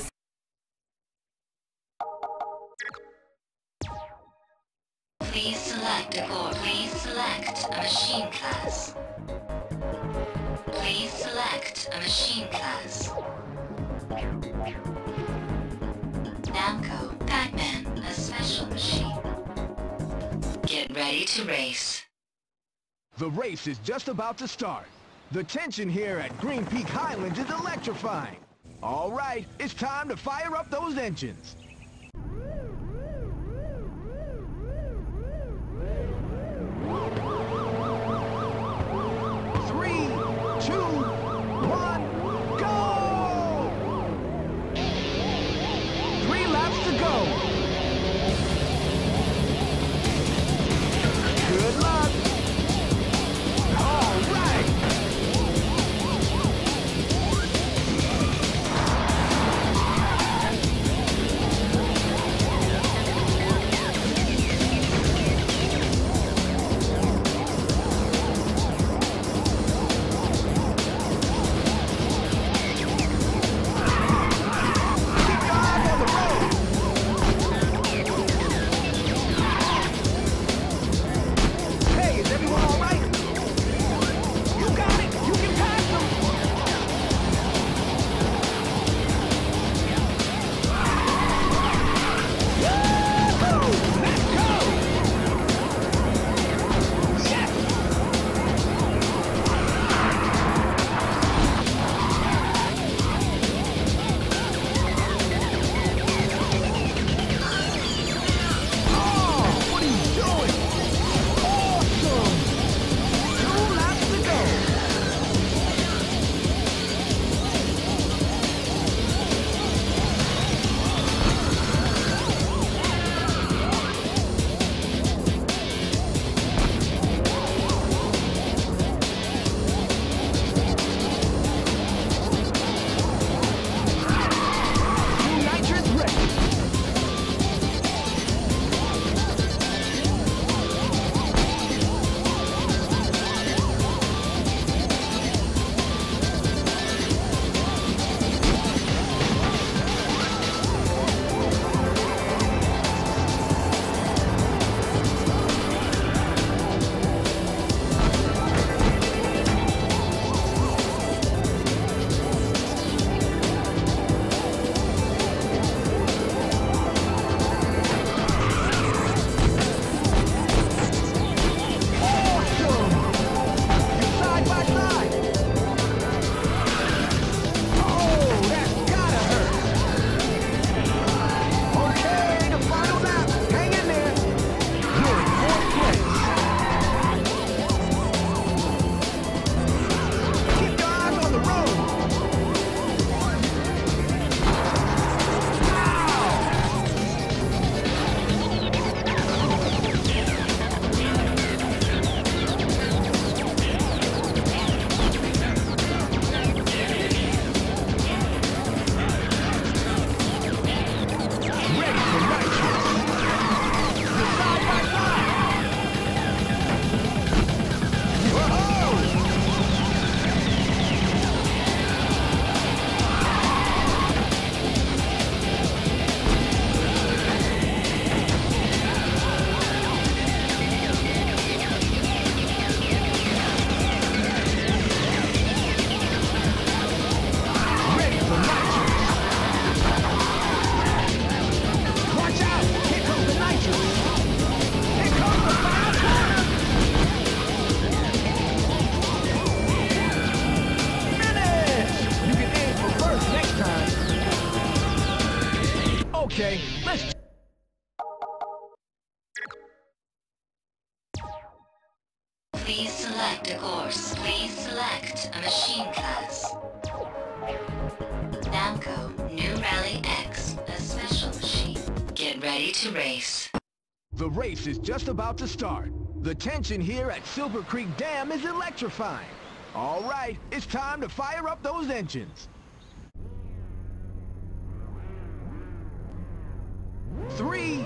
Please select a course. Please select a machine class. Please select a machine class. Namco, Pac-Man, a special machine. Get ready to race. The race is just about to start. The tension here at Greenpeak Highlands is electrifying. All right, it's time to fire up those engines. Three, two, one, go! Three laps to go. Good luck. All right. Okay, let's... Please select a course. Please select a machine class. Namco, New Rally X, a special machine. Get ready to race. The race is just about to start. The tension here at Silvercreek Dam is electrifying. All right, it's time to fire up those engines. Three,